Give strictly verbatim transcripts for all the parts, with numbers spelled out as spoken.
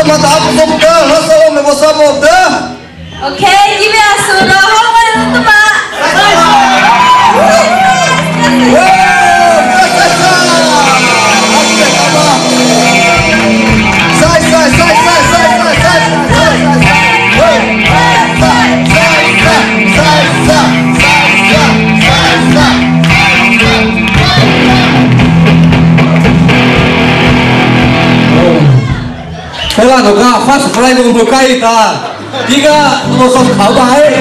mata aku sudah, hasil me bosa boda. Oke, gimana sudah hawan untuk Pak? Sai, sai, sai, sai, sai, sai, sai, Kailan ka fast fly mo bukai ta. Tiga nosok kabai.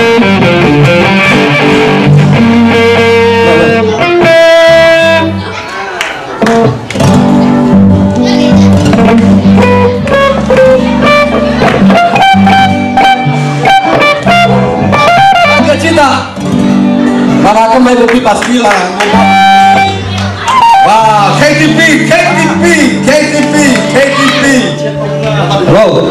Agak cinta. Para aku main lebih pasti lah. Wah, K T P, K T P, K T P, K T P. Roll.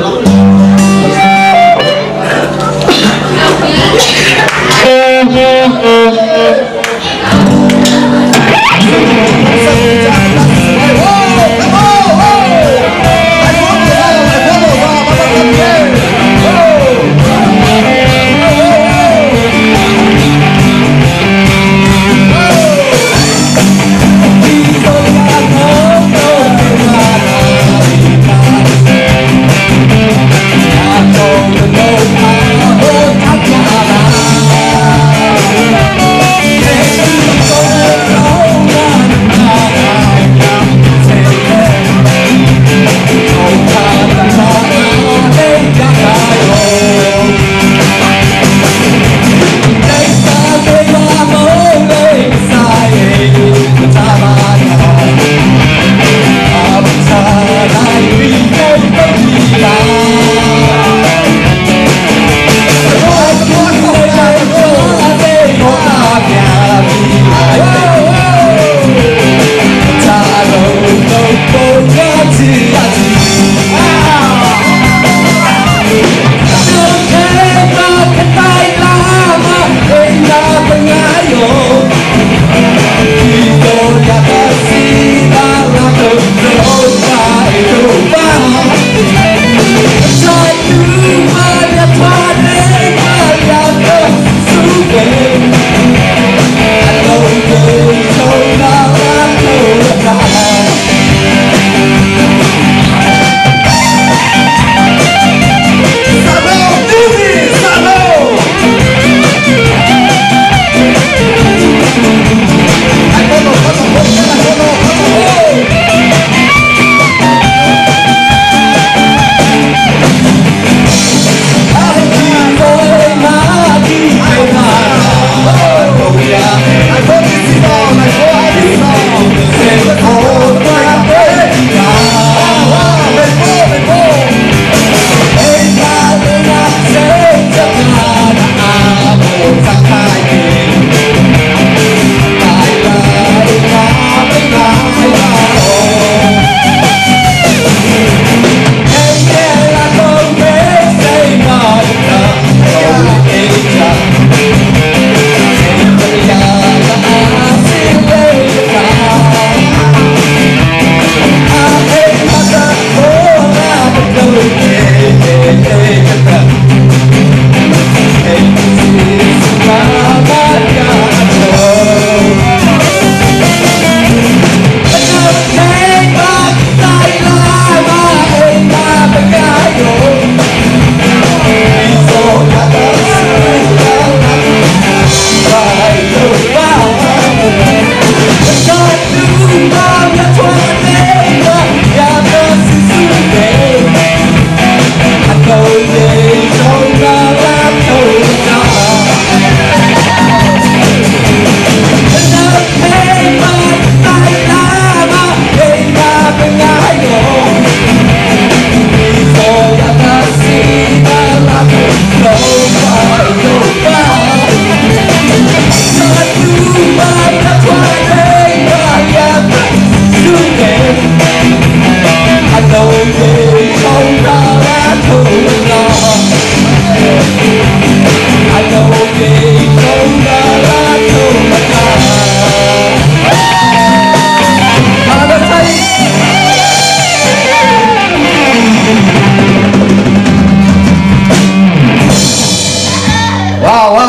wow wow